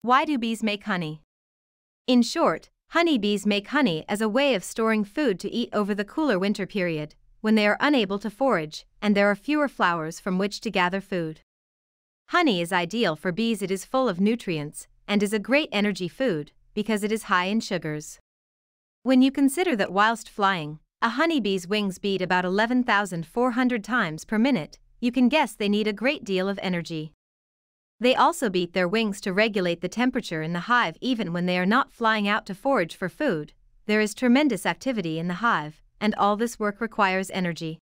Why do bees make honey? In short, honeybees make honey as a way of storing food to eat over the cooler winter period, when they are unable to forage and there are fewer flowers from which to gather food. Honey is ideal for bees. It is full of nutrients and is a great energy food because it is high in sugars. When you consider that whilst flying, a honeybee's wings beat about 11,400 times per minute, you can guess they need a great deal of energy. They also beat their wings to regulate the temperature in the hive. Even when they are not flying out to forage for food, there is tremendous activity in the hive, and all this work requires energy.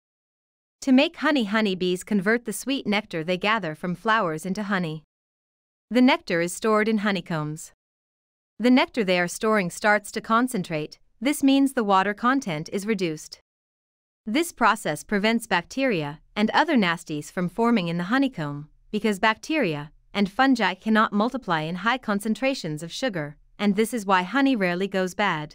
To make honey, honeybees convert the sweet nectar they gather from flowers into honey. The nectar is stored in honeycombs. The nectar they are storing starts to concentrate. This means the water content is reduced. This process prevents bacteria and other nasties from forming in the honeycomb, because bacteria and fungi cannot multiply in high concentrations of sugar, and this is why honey rarely goes bad.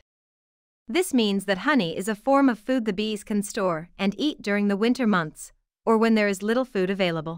This means that honey is a form of food the bees can store and eat during the winter months, or when there is little food available.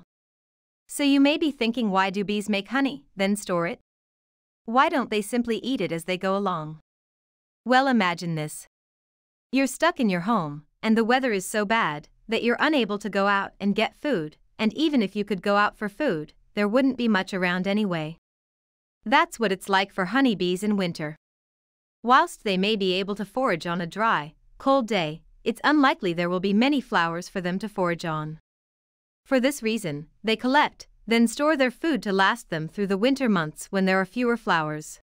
So you may be thinking, why do bees make honey, then store it? Why don't they simply eat it as they go along? Well, imagine this. You're stuck in your home, and the weather is so bad that you're unable to go out and get food, and even if you could go out for food, there wouldn't be much around anyway. That's what it's like for honeybees in winter. Whilst they may be able to forage on a dry, cold day, it's unlikely there will be many flowers for them to forage on. For this reason, they collect, then store their food to last them through the winter months when there are fewer flowers.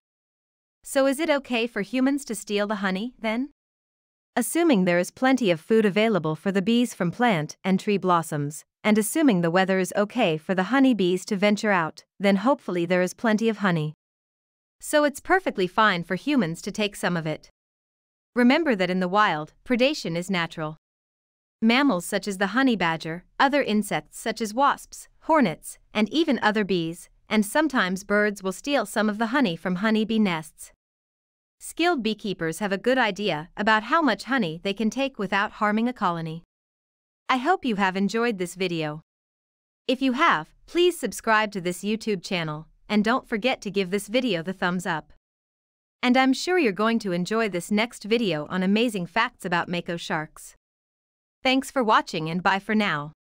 So is it okay for humans to steal the honey, then? Assuming there is plenty of food available for the bees from plant and tree blossoms, and assuming the weather is okay for the honeybees to venture out, then hopefully there is plenty of honey. So it's perfectly fine for humans to take some of it. Remember that in the wild, predation is natural. Mammals such as the honey badger, other insects such as wasps, hornets, and even other bees, and sometimes birds will steal some of the honey from honeybee nests. Skilled beekeepers have a good idea about how much honey they can take without harming a colony. I hope you have enjoyed this video. If you have, please subscribe to this YouTube channel, and don't forget to give this video the thumbs up. And I'm sure you're going to enjoy this next video on amazing facts about mako sharks. Thanks for watching and bye for now.